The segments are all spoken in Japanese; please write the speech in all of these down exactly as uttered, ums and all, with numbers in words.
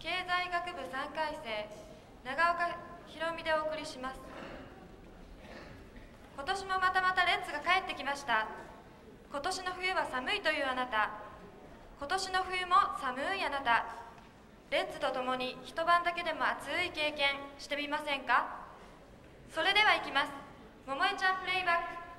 経済学部さんかい生長岡ひろみでお送りします。今年もまたまたレッツが帰ってきました。今年の冬は寒いというあなた、今年の冬も寒いあなた、レッツと共に一晩だけでも暑い経験してみませんか。それではいきます。桃江ちゃんプレイバック。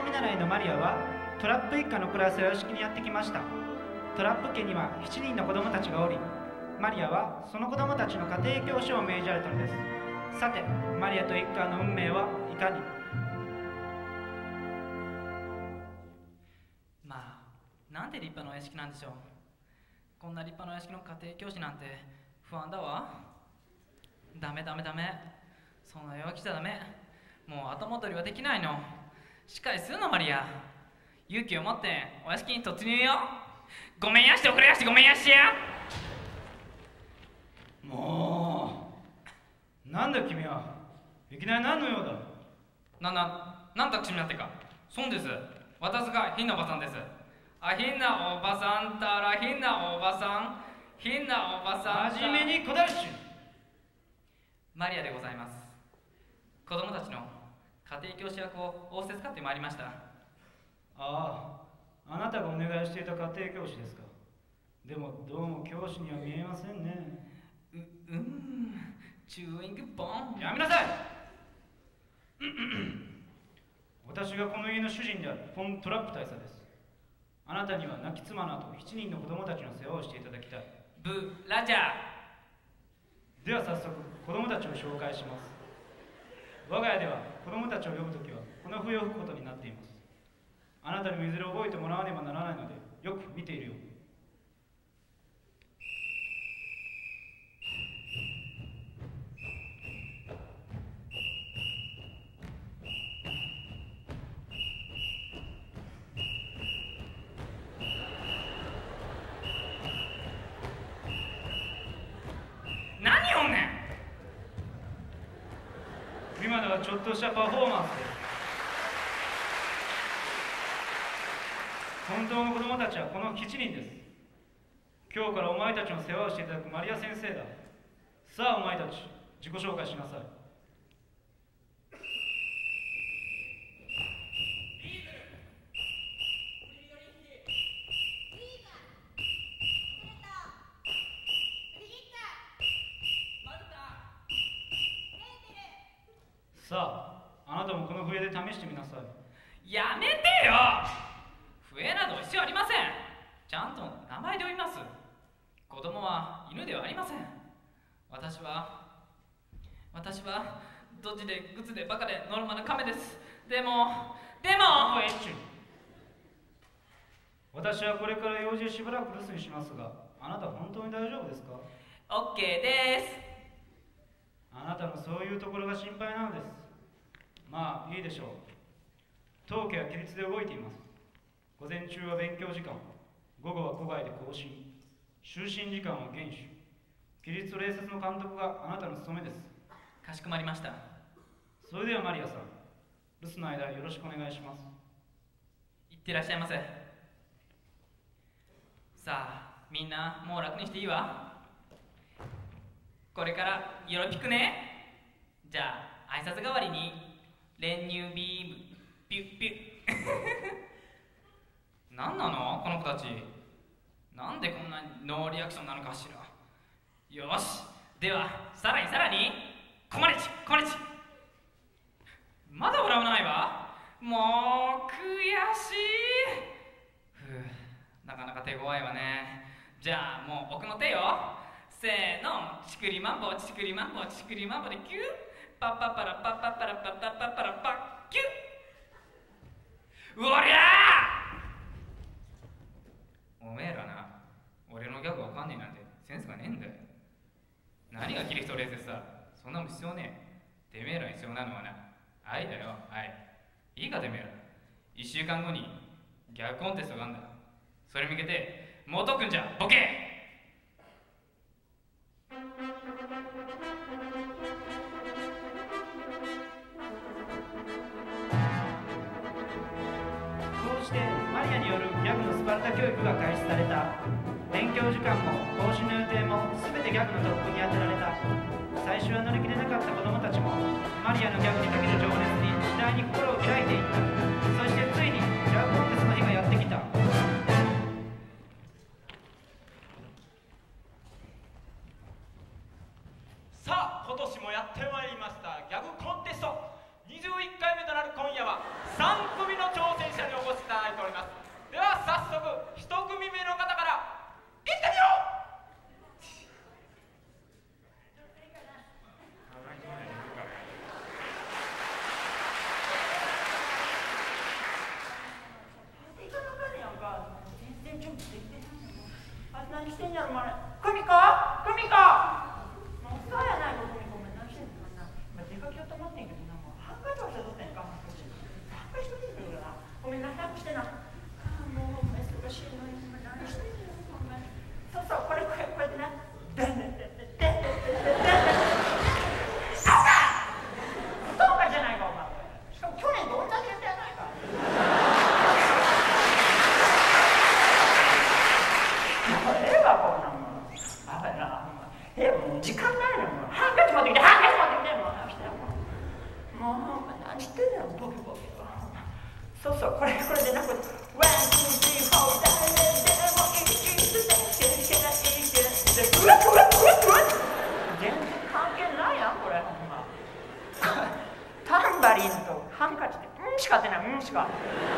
見習いのマリアはトラップ一家の暮らすお屋敷にやってきました。トラップ家にはしちにんの子供たちがおり、マリアはその子供たちの家庭教師を命じられたのです。さて、マリアと一家の運命はいかに。 まあ、なんて立派なお屋敷なんでしょう。こんな立派なお屋敷の家庭教師なんて不安だわ。ダメダメダメ、そんな弱気じゃダメ。もう後戻りはできないの。しっかりするのマリア。勇気を持ってお屋敷に突入よ。ごめんやして遅れやしてごめんやしてや。 もうなんだ君は。いきなり何の用だ。 な、な、なんだ君なってか。そうです。私がひんなおばさんです。あ、ひんなおばさんたらひんなおばさん。ひんなおばさん。 はじめに小ダッシュ。 マリアでございます。子供たちの家庭教師役を仰せつかってまいりました。 ああ、あなたがお願いしていた家庭教師ですか。でもどうも教師には見えませんね。 う、うん、チューイングボン。 やめなさい私がこの家の主人であるフォン・トラップ大佐です。あなたには亡き妻の後しちにんの子供たちの世話をしていただきたい。 ブ・ラジャー。では早速子供たちを紹介します。我が家では子供たちを呼ぶときはこの笛を吹くことになっています。あなたにもいずれ覚えてもらわねばならないのでよく見ているように。 何おんねん。 今のはちょっとしたパフォーマンスです。本当の子供たちはこのしちにんです。今日からお前たちの世話をしていただくマリア先生だ。さあお前たち自己紹介しなさい。さあ、あなたもこの笛で試してみなさい。 やめてよ。笛など必要ありません。ちゃんと名前で呼びます。子供は犬ではありません。私は私はドジでグツでバカでノルマなカメです。でもでもエッチュ。私はこれから用事をしばらく留守にしますが、あなた本当に大丈夫ですか？ オッケーです。 あなたのそういうところが心配なのです。まあいいでしょう。当家は規律で動いています。午前中は勉強時間、午後は戸外で更新、就寝時間は厳守。規律と礼節の監督があなたの務めです。 かしこまりました。 それではマリアさん、留守の間よろしくお願いします。 いってらっしゃいませ。さあみんなもう楽にしていいわ。これからよろぴくね。じゃあ挨拶代わりに練乳ビームピュッピュッ何なのこの子たち。なんでこんなにノーリアクションなのかしら。よし、ではさらにさらにコマネチコマネチ。まだ笑わないわ。もう悔しい。ふう、なかなか手強いわね。じゃあもう僕の手よ。せーの、チクリマンボチクリマンボチクリマンボでキュッパッパッパラパッパッパラパッパッパッパラパッキュッ。うおりゃー。おめえらな、俺のギャグわかんねえなんてセンスがねえんだよ。何がキリストレーゼさ、そんなもん必要ねえ。てめえらに必要なのはな、愛だよ、愛。いいかてめえら、一週間後にギャグコンテストがあんだ。それ向けてもうとくんじゃボケ。 マリアによるギャグのスパルタ教育が開始された。勉強時間も講師の予定も全てギャグの特訓に当てられた。最初は乗り切れなかった子供たちもマリアのギャグにかける情熱に次第に心を開いていった。そしてついにギャグコンテストの日がやってきた。 さあ今年もやってまいりましたギャグコンテストににじゅういっかいめとなる今夜はさんくみの挑戦者にお越しいただいております。では早速いち組目の方から行ってみよう。 何してんやろ、お前。久美子久美子もうそうやないの、久美子。お前何してんのかな。お前出かけようと思ってんけどな、もうハンカチ忘れとってんか。ハンカチ忘れてるよな。ごめんな、早くしてな。もうお前忙しいのに、お前何してんのお前。そうそう、これこれこれでな。でんでんでんでんでんでんでんでんでん。そうか布団かじゃないか、お前。しかも去年と同じやつやないか。ええわ、こんなもん。あべな、ええ、もう時間ないのよ。ハンカチ持ってきて、ハンカチ持ってきて、もう早くしてよ。もう、もう何してんのよ、ボケボケ。そうそう、これ、これでなくて、ワン、ツー、スリー、フォー、ダイレンでもいいし、で、けらいいけらいいけらい、うわ、うわ、うわ、うわ。全然関係ないやん、これ、ほんま。タンバリンとハンカチって、うんしか出ない、うんしか。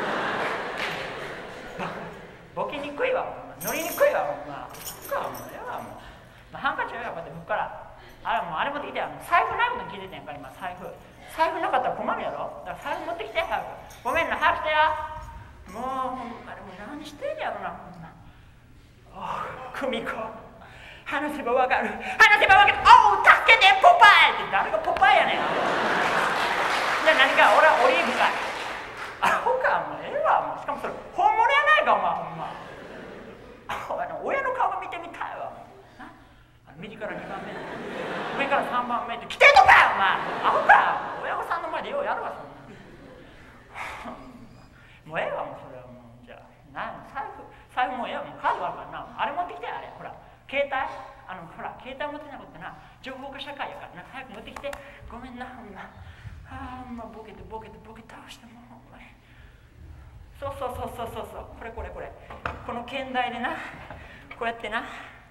ボケにくいわ、乗りにくいわ、ほんま。そっか、もう、ええわ、もう。まあ、ハンカチはこうやって拭くから。あれ、もう、あれ持ってきてや。財布ないことに聞いててんやんか、今、財布。財布なかったら困るやろ。だから財布持ってきて、早く。ごめんな、早くしてや。もう、ほんま、でも何してんやろな、ほんま。おう、久美子。話せばわかる。話せばわかる。おう、助けて、ポパイって誰がポパイやねん。じゃあ何か、俺はオリーブかい。アホか、もうええわ、もう。しかもそれ、本物やないか、お前、ほんま。親の顔が見てみたいわ。右からにばんめ、上からさんばんめって来てんのかよ、お前。アホか。親御さんの前でようやるわ、そんな。もうええわ、もうそれはもう。じゃあ、な財布、財布もうええわ、もうカードあるからな。あれ持ってきて、あれ。ほら、携帯。あの、ほら、携帯持ってなかったな。情報化社会やからな。早く持ってきて。ごめんな、ほんま。ああ、ほんま、ボケてボケてボケ倒してもう、ほんまに。そうそうそうそうそうそう。これこれこれ。この剣台でな。こうやってな。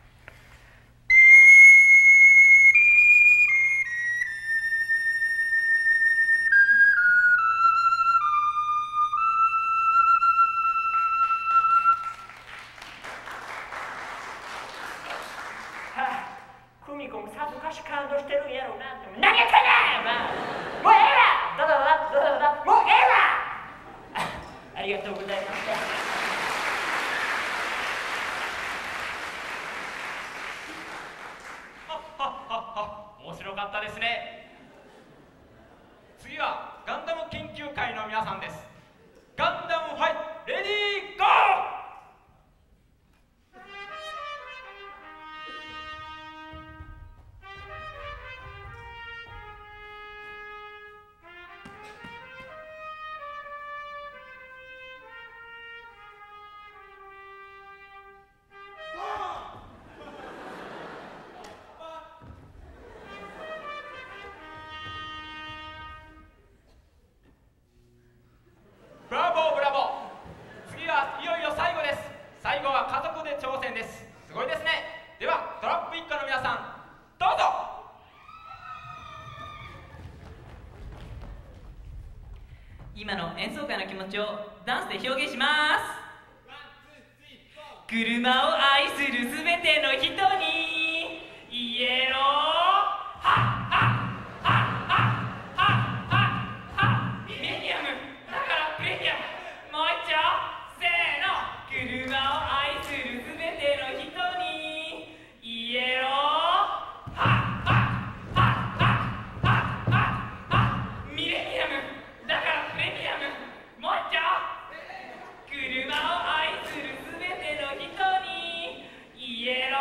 久美子もさぞかし感動してるんやろうなって。何やってんねん、もうええわ。だだだだだだ、もうええわ。ありがとうございました。 面白かったですね。次はガンダム研究会の皆さんです。ガンダムファイトレディーゴー。ブラボーブラボー。次はいよいよ最後です。最後は家族で挑戦です。すごいですね。ではトラップ一家の皆さんどうぞ。 今の演奏会の気持ちをダンスで表現します。車を愛するすべての人にイエローはっはっイエ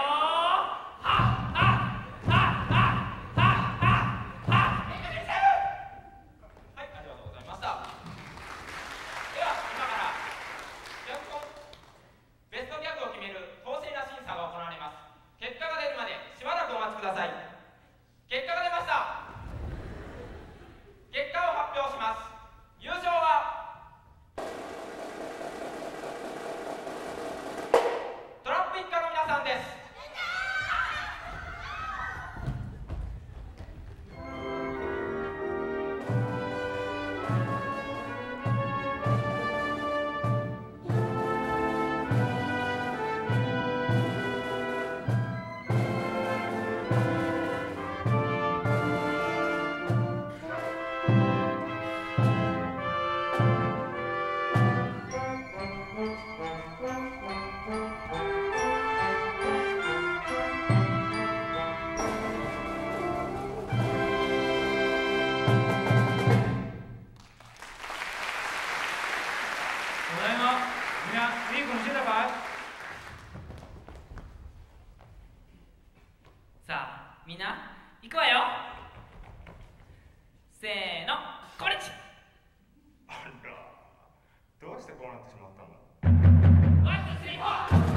みんな行くわよ。せーの、これち。 あら、どうしてこうなってしまったんだ。 ワンツースリーフォー。